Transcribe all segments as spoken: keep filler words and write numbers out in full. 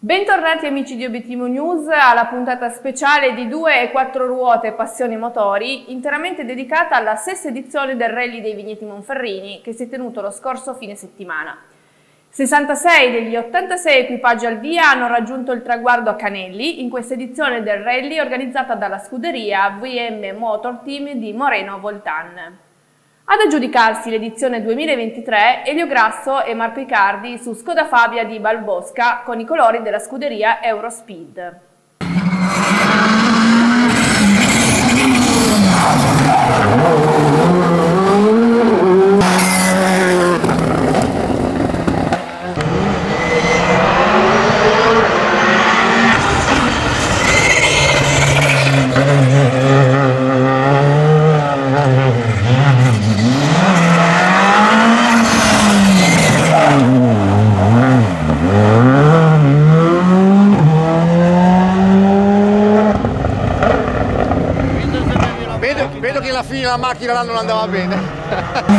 Bentornati amici di Obiettivo News alla puntata speciale di due e quattro ruote Passione Motori, interamente dedicata alla sesta edizione del Rally dei Vigneti Monferrini che si è tenuto lo scorso fine settimana. sessantasei degli ottantasei equipaggi al via hanno raggiunto il traguardo a Canelli in questa edizione del rally organizzata dalla scuderia V M Motor Team di Moreno Voltan. Ad aggiudicarsi l'edizione duemilaventitré Elio Grasso e Marco Icardi su Skoda Fabia di Balbosca con i colori della scuderia Eurospeed. Vedo che alla fine la macchina non andava bene.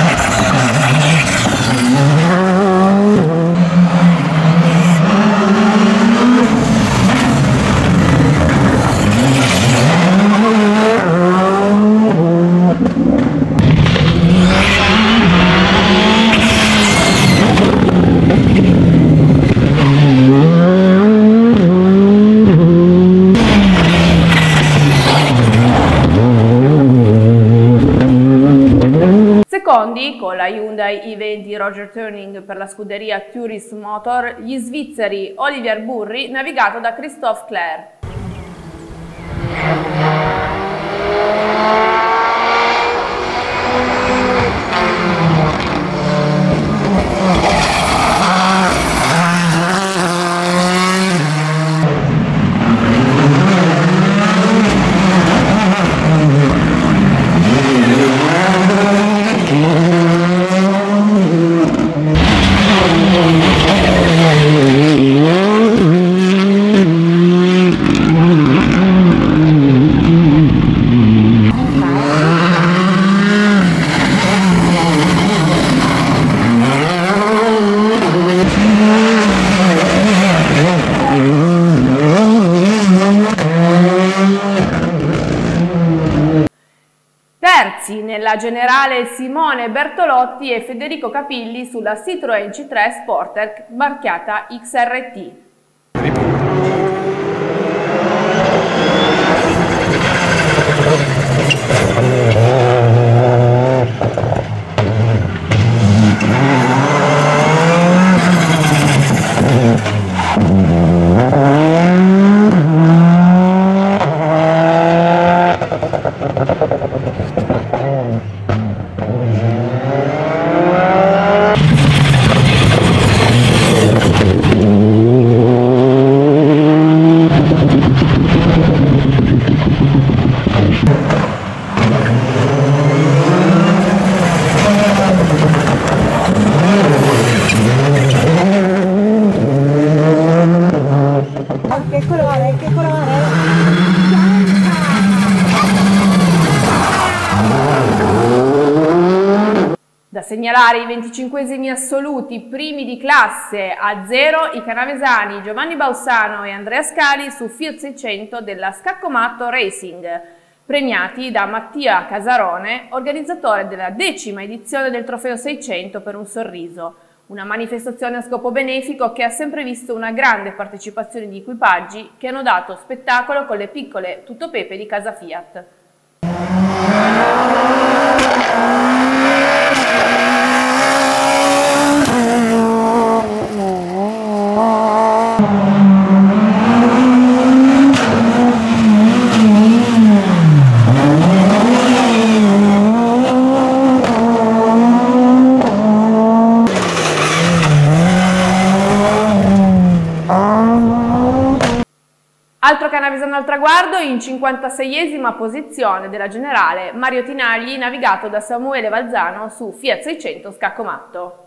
Secondi, con la Hyundai i venti Roger Turning per la scuderia Tourist Motor, gli svizzeri Olivier Burri, navigato da Christophe Clair. Terzi nella generale Simone Bertolotti e Federico Capilli sulla Citroën C tre Sporter marchiata X R T. Che colore, che colore? Da segnalare i venticinquesimi assoluti primi di classe a zero i canavesani Giovanni Bausano e Andrea Scali su Fiat seicento della Scaccomatto Racing, premiati da Mattia Casarone, organizzatore della decima edizione del Trofeo seicento per un sorriso. Una manifestazione a scopo benefico che ha sempre visto una grande partecipazione di equipaggi che hanno dato spettacolo con le piccole Tuttopepe di casa Fiat. Altro canavesano al traguardo in cinquantaseiesima posizione della generale Mario Tinagli, navigato da Samuele Valzano su Fiat seicento Scaccomatto.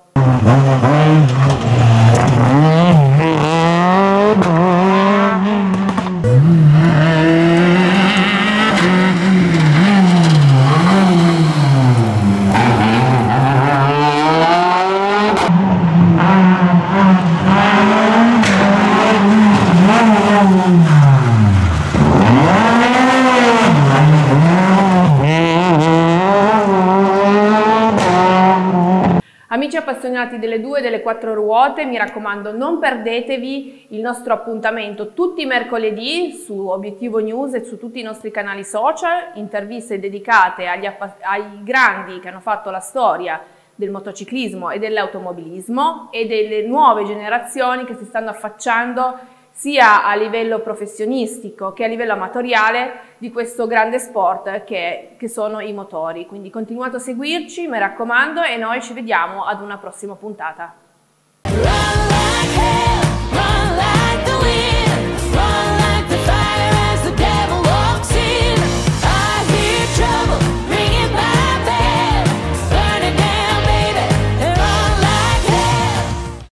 appassionati delle due e delle quattro ruote, mi raccomando, non perdetevi il nostro appuntamento tutti i mercoledì su Obiettivo News e su tutti i nostri canali social, interviste dedicate agli ai grandi che hanno fatto la storia del motociclismo e dell'automobilismo e delle nuove generazioni che si stanno affacciando sia a livello professionistico che a livello amatoriale di questo grande sport che, che sono i motori. Quindi continuate a seguirci, mi raccomando, e noi ci vediamo ad una prossima puntata.